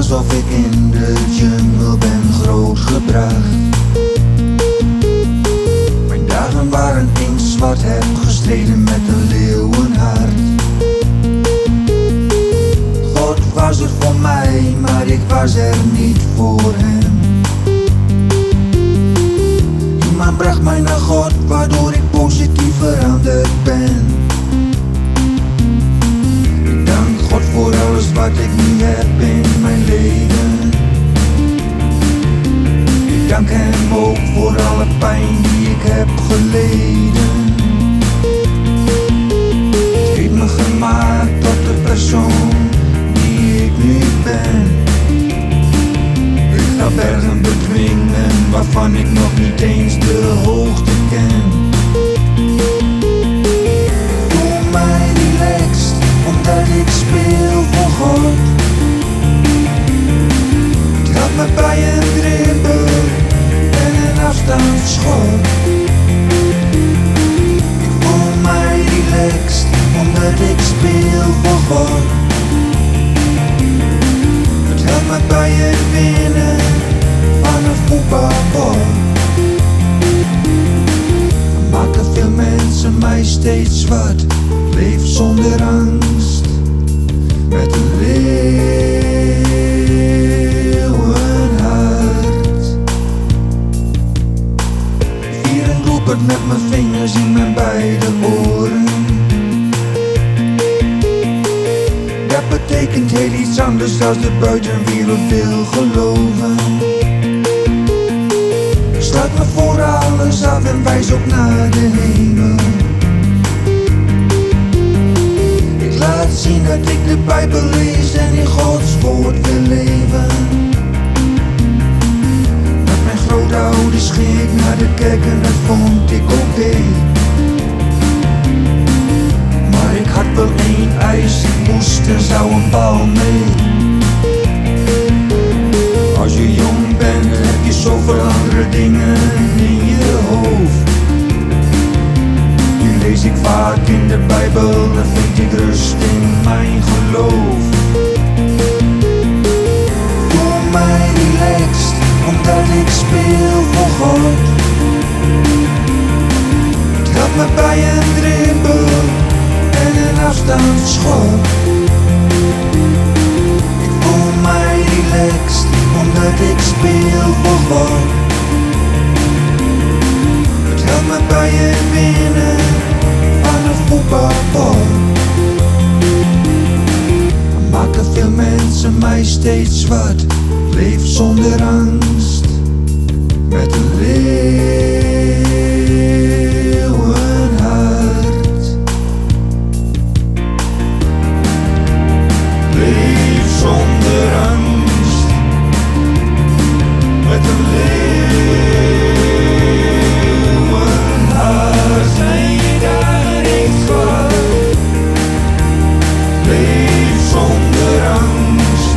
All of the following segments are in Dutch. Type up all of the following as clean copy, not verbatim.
alsof ik in de jungle ben grootgebracht. Mijn dagen waren inktzwart, heb gestreden met een leeuwenhart. God was er voor mij, maar ik was er niet voor hem. Iemand bracht mij naar God, waardoor ik positief veranderd ben. Ik dank God voor alles wat ik nu heb in mijn leven. Ik dank hem ook voor alle pijn die ik heb geleden. Het heeft me gemaakt tot de persoon die ik nu ben. Ik ga bergen beklimmen waarvan ik nog niet eens de hoogte ken. Ik voel mij relaxed omdat ik speel voor God. Het helpt me bij een dribbel en een afstandsschot. Ik voel mij relaxed omdat ik speel voor God. Het helpt me bij het winnen van een voetbalbal. Maken veel mensen mij steeds zwart. Leef zonder angst met een leeuwenhart. Vier een doelpunt met mijn vingers in mijn beide oren. Dat betekent heel iets anders dan de buitenwereld wil geloven. Sluit me voor alles af en wijs op naar de hemel. Ik laat zien dat ik de Bijbel lees en in Gods woord wil leven. Met mijn grootouders ging ik naar de kerk en dat vond ik oké. Maar ik had wel één eis, ik moest en zou een bal mee. Als je jong bent heb je zoveel andere dingen in je hoofd. Nu lees ik vaak in de Bijbel en vind ik rust in mijn geloof. Voel mij relaxed omdat ik speel voor God. Het helpt me bij een dribbel en een afstandsschot. Ik voel mij relaxed omdat ik speel voor God. Het helpt me bij het winnen van een voetbalbal. Maken veel mensen mij steeds zwart. Leef zonder angst met een leeuwenhart. Leef zonder angst met een leeuwenhart. Zijn je dagen niet zwaar? Leef zonder angst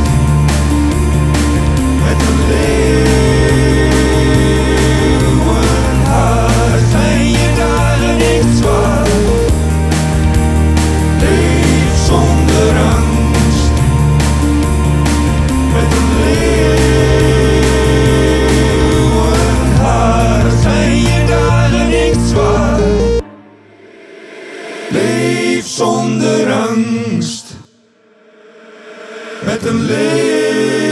met een leeuwenhart. Zijn je dagen niet zwaar? Leef zonder angst met een leeuwenhart. Zijn je dagen niet zwaar? Leef zonder angst met een leeuwenhart.